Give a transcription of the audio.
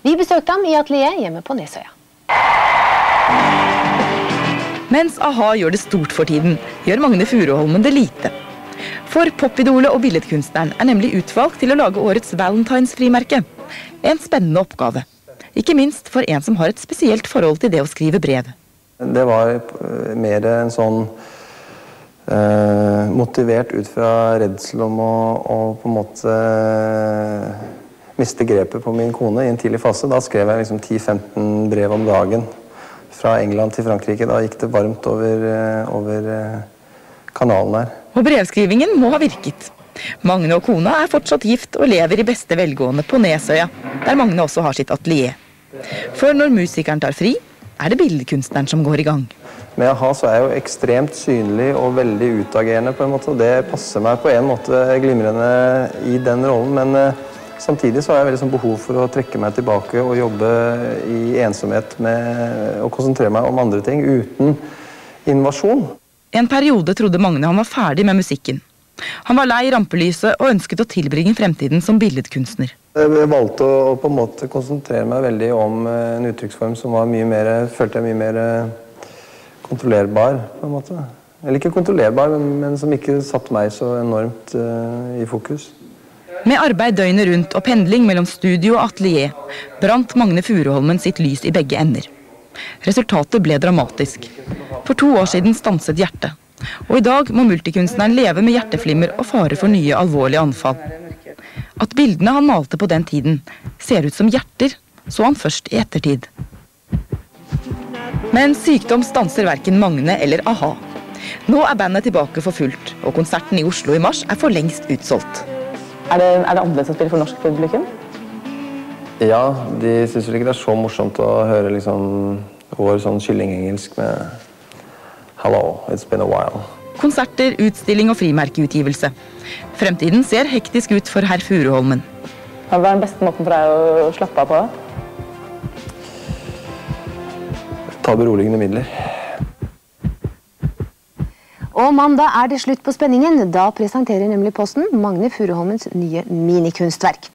Vi besøkte ham i atelier hjemme på Nesøya. Mens a-ha gjør det stort for tiden, gjør Magne Furuholmen det lite. For popidolet og billedkunstneren er nemlig utvalgt til å lage årets Valentine's-frimerke. En spennende oppgave. Ikke minst for en som har et spesielt forhold til det å skrive brev. Det var mer en sånn motivert ut fra redsel om å på en måte miste grepet på min kone i en tidlig fase. Da skrev jeg liksom 10-15 brev om dagen fra England til Frankrike. Da gikk det varmt over kanalen her. Og brevskrivingen må ha virket. Magne og kona er fortsatt gift og lever i beste velgående på Nesøya, der Magne også har sitt atelier. For når musikeren tar fri, er det billedkunstneren som går i gang. Med a-ha så er jeg jo ekstremt synlig og veldig utagerende på en måte, og det passer meg på en måte glimrende i den rollen, men samtidig så har jeg veldig sånn behov for å trekke meg tilbake og jobbe i ensomhet med å konsentrere meg om andre ting uten invasjon. En periode trodde Magne han var ferdig med musikken. Han var lei rampelyset og ønsket å tilbringe fremtiden som billedkunstner. Jeg valgte å på en måte konsentrere meg veldig om en uttrykksform som var følte jeg mye mer kontrollerbar, på en måte. Eller ikke kontrollerbar, men som ikke satte meg så enormt i fokus. Med arbeid døgnet rundt og pendling mellom studio og atelier, brant Magne Furuholmen sitt lys i begge ender. Resultatet ble dramatisk. For 2 år siden stanset hjertet. Og i dag må multikunstneren leve med hjerteflimmer og fare for nye alvorlige anfall. At bildene han malte på den tiden ser ut som hjerter, så han først i ettertid. Men sykdom stanser hverken Magne eller a-ha. Nå er bandet tilbake for fullt, og konserten i Oslo i mars er for lengst utsolgt. Er det annerledes å spille for norsk publikum? Ja, de synes vel ikke det er så morsomt å høre liksom vår sånn kyllingengelsk med «Hello, it's been a while». Konserter, utstilling og frimerkeutgivelse. Fremtiden ser hektisk ut for herr Furuholmen. Hva er den beste måten for deg å slappe av på? Ta beroligende midler. Og mandag er det slutt på spenningen. Da presenterer nemlig Posten Magne Furuholmens nye minikunstverk.